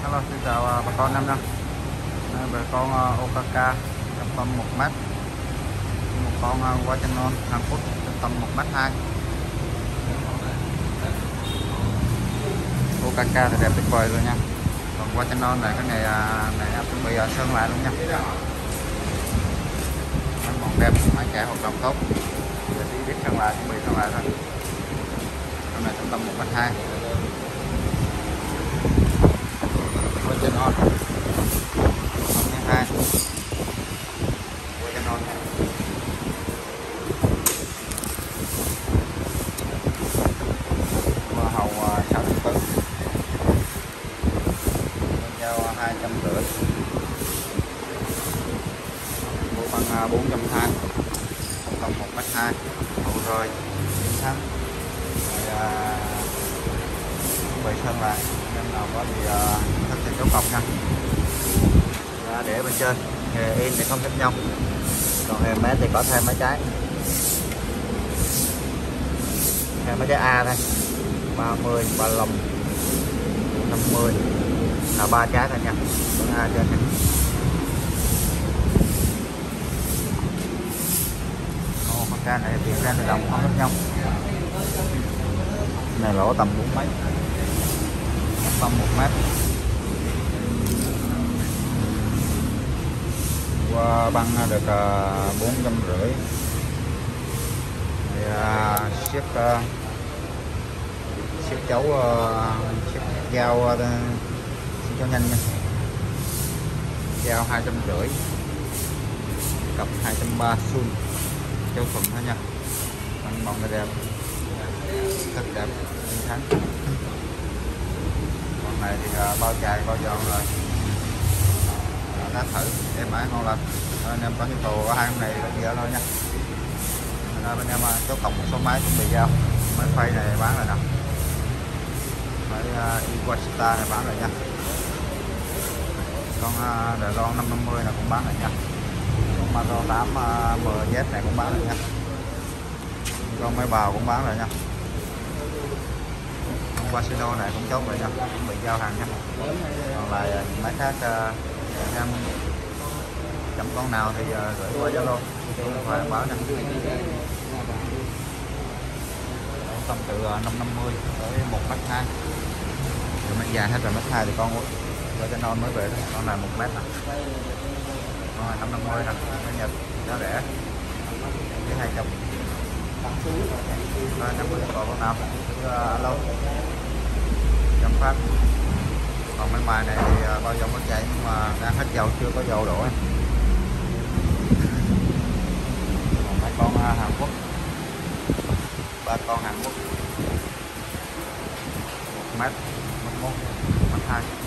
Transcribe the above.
Hello, xin chào bà con Nam Nam. Bà con Okaka trọng tâm 1 mét, một con Wachanon Hàn Quốc trọng tâm 1m2. Okaka thì đẹp tuyệt vời rồi nha. Còn Wachanon này cái này chuẩn bị sơn lại luôn nha. Nó còn đẹp, máy chạy hoạt động tốt. Giờ chỉ biết sơn lại, chuẩn bị sơn lại thôi. Con này trọng tâm 1m2. Wachanon 2 Wachanon hoa hậu 64, giao 250, bộ bằng 420, tổng 1m2, hậu rồi chiến thắng bị sơn lại nên nào có gì thất thì dấu cọc nha. Để bên trên nghề in thì không thích nhau, còn nghề mét thì có thêm mấy trái, thêm mấy trái A thôi, 30, 35, 50 là 3 trái thôi nha, con A trên nha. Con ca này tiền ra tự động không thích nhau, này lỗ tầm 4 mấy, tầm 1 mét. Qua băng được 450, siết chấu, siết dao cho nhanh nha, dao 250, cặp 230 xuân châu thuận thôi nha. Băng mỏng này đẹp, rất đẹp, xinh xắn. Con này thì bao chài bao giòn rồi, đã thử em mãi ngon lành. Anh em có nhu cầu ở hai con này gì đó thôi nha. Nên bên em chốt tổng một số máy chuẩn bị giao, máy phay này bán rồi nè, máy Iwasita này bán rồi nha, con Đài Loan 550 này cũng bán rồi nha, con Maro 8 MZ này cũng bán rồi nha, con máy bào cũng bán rồi nha, con Casino này cũng chốt rồi nha, chuẩn bị giao hàng nha. Còn lại máy khác em chậm con nào thì gửi qua Zalo và báo nha. Tầm từ 550 tới 1m2, rồi máy dài hết rồi, 1m2 thì con Wachanon mới về đó. Con này 1 mét nè, con này 550 nè, máy Nhật giá rẻ với 200. Rồi nhắm có con nào alo chăm phát. Còn mấy bài này thì bao giờ mới chạy nhưng mà đang hết dầu, chưa có dầu đổ. Còn mấy con Hàn Quốc, 3 con Hàn Quốc 1 mét, 1 1 2.